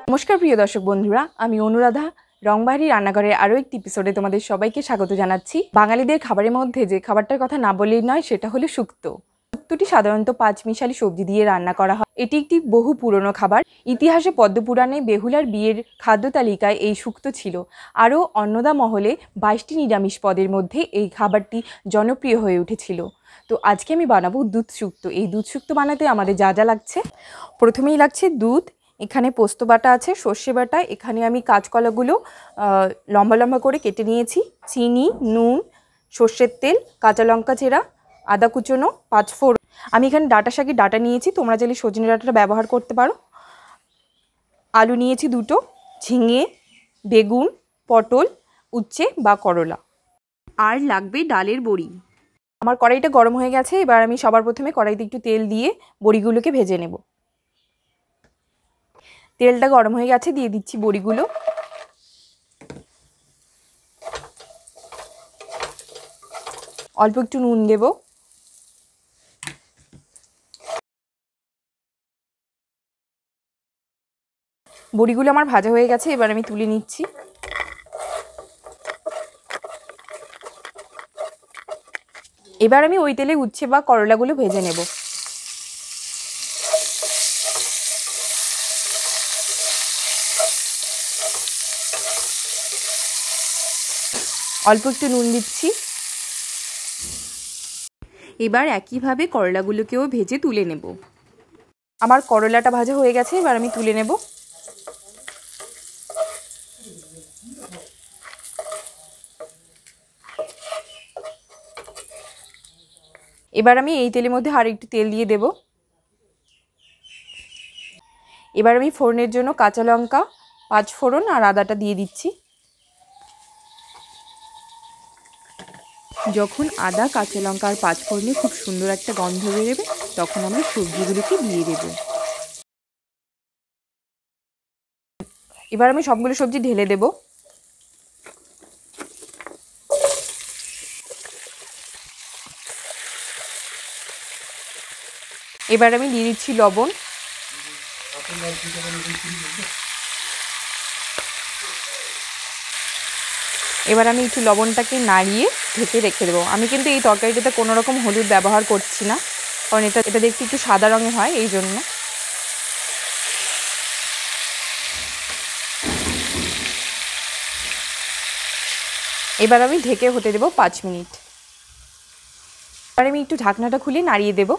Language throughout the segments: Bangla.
নমস্কার প্রিয় দর্শক বন্ধুরা, আমি অনুরাধা রংবাহারি রান্নাঘরের আরও একটি এপিসোডে তোমাদের সবাইকে স্বাগত জানাচ্ছি। বাঙালিদের খাবারের মধ্যে যে খাবারটার কথা না বললেই নয় সেটা হলো শুক্তো। শুক্তোটি সাধারণত পাঁচমিশালি সবজি দিয়ে রান্না করা হয়। এটি একটি বহু পুরনো খাবার। ইতিহাসে পদ্মপুরাণে বেহুলার বিয়ের খাদ্য তালিকায় এই শুক্তো ছিল। আরও অন্নদা মহলে 22টি নিরামিষ পদের মধ্যে এই খাবারটি জনপ্রিয় হয়ে উঠেছিল। তো আজকে আমি বানাবো দুধ শুক্তো। এই দুধ শুক্তো বানাতে আমাদের যা যা লাগছে, প্রথমেই লাগছে দুধ, এখানে পোস্ত বাটা আছে, সর্ষে বাটা, এখানে আমি কাঁচকলাগুলো লম্বা লম্বা করে কেটে নিয়েছি, চিনি, নুন, সর্ষের তেল, কাঁচা লঙ্কা চেরা, আদা কুচনো, 5 ফোড়ন। আমি এখানে ডাঁটা শাকের ডাঁটা নিয়েছি, তোমরা চাইলে সজনে ডাঁটাটা ব্যবহার করতে পারো। আলু নিয়েছি 2টো, ঝিঙে, বেগুন, পটল, উচ্ছে বা করলা। আর লাগবে ডালের বড়ি। আমার কড়াইটা গরম হয়ে গেছে, এবার আমি সবার প্রথমে কড়াইতে একটু তেল দিয়ে বড়িগুলোকে ভেজে নেব। তেলটা গরম হয়ে গেছে, দিয়ে দিচ্ছি বড়িগুলো। অল্প একটু নুন দেব। বড়িগুলো আমার ভাজা হয়ে গেছে, এবার আমি তুলে নিচ্ছি। এবার আমি ওই তেলে উচ্ছে বা করলাগুলো ভেজে নেব। অল্প একটু নুন দিচ্ছি। এবার একইভাবে করলাগুলোকেও ভেজে তুলে নেব। আমার করলাটা ভাজা হয়ে গেছে, এবার আমি তুলে নেব। এবার আমি এই তেলের মধ্যে আর একটু তেল দিয়ে দেব। এবার আমি ফোড়নের জন্য কাঁচা লঙ্কা, 5 ফোড়ন আর আদাটা দিয়ে দিচ্ছি। যখন আদা, কাঁচা লঙ্কা আর 5 ফোড়নে খুব সুন্দর একটা গন্ধ বেরোবে, তখন আমরা সবজিগুলোকে দিয়ে দেব। এবার আমি সবগুলো সবজি ঢেলে দেব। এবার আমি দিয়ে দিচ্ছি লবণ। এবার আমি একটু লবণটাকে নাড়িয়ে ঢেকে রেখে দেবো। আমি কিন্তু এই তরকারিটাতে কোনো রকম হলুদ ব্যবহার করছি না, কারণ এটা দেখতে একটু সাদা রঙের হয়, এই জন্য। এবার আমি ঢেকে হতে দেবো 5 মিনিট। এবার আমি একটু ঢাকনাটা খুলে নাড়িয়ে দেব।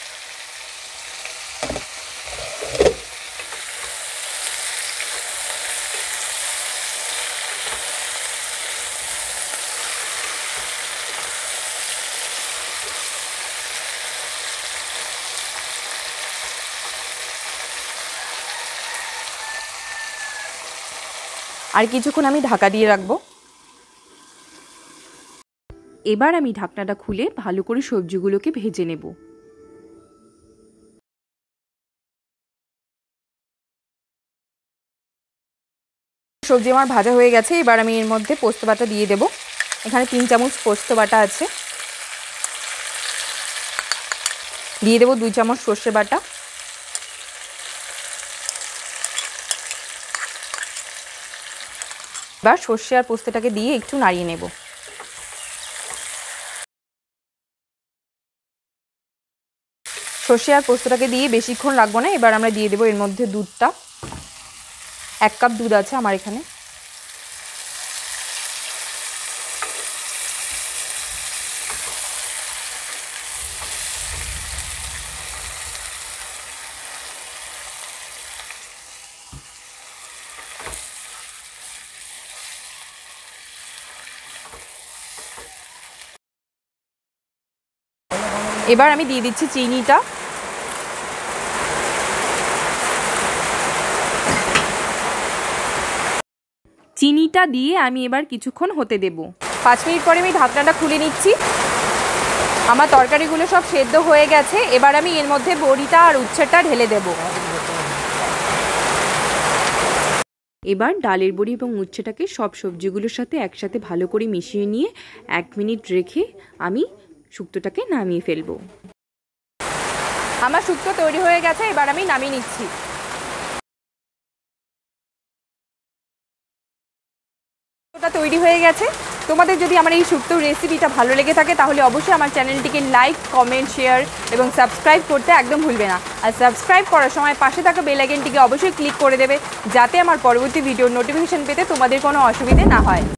আর কিছুক্ষণ আমি ঢাকা দিয়ে রাখবো। এবার আমি ঢাকনাটা খুলে ভালো করে সবজিগুলোকে ভেজে নেব। সবজি আমার ভাজা হয়ে গেছে, এবার আমি এর মধ্যে পোস্ত বাটা দিয়ে দেব। এখানে 3 চামচ পোস্ত বাটা আছে। দিয়ে দেব 2 চামচ সর্ষে বাটা। এবার সর্ষে আর পোস্তটাকে দিয়ে একটু নাড়িয়ে নেব। সর্ষে আর পোস্তটাকে দিয়ে বেশিক্ষণ রাখবো না। এবার আমরা দিয়ে দেবো এর মধ্যে দুধটা। 1 কাপ দুধ আছে আমার এখানে। এবার আমি দিয়ে দিচ্ছি চিনিটা। চিনিটা দিয়ে আমি এবার কিছুক্ষণ হতে দেব। 5 মিনিট পরে আমি ঢাকনাটা খুলে নিচ্ছি। আমার তরকারিগুলো সব সেদ্ধ হয়ে গেছে। এবার আমি এর মধ্যে বড়িটা আর উচ্ছেটা ঢেলে দেব। এবার ডালের বড়ি এবং উচ্ছেটাকে সব সবজিগুলোর সাথে একসাথে ভালো করে মিশিয়ে নিয়ে 1 মিনিট রেখে আমি শুক্তোটাকে নামিয়ে ফেলবো। আমার শুক্তো তৈরি হয়ে গেছে, এবার আমি নামিয়ে নিচ্ছি। ওটা তৈরি হয়ে গেছে। তোমাদের যদি আমার এই শুক্তোর রেসিপিটা ভালো লেগে থাকে তাহলে অবশ্যই আমার চ্যানেলটিকে লাইক, কমেন্ট, শেয়ার এবং সাবস্ক্রাইব করতে একদম ভুলবে না। আর সাবস্ক্রাইব করার সময় পাশে থাকা বেল আইকনটিকে অবশ্যই ক্লিক করে দেবে, যাতে আমার পরবর্তী ভিডিওর নোটিফিকেশন পেতে তোমাদের কোনো অসুবিধে না হয়।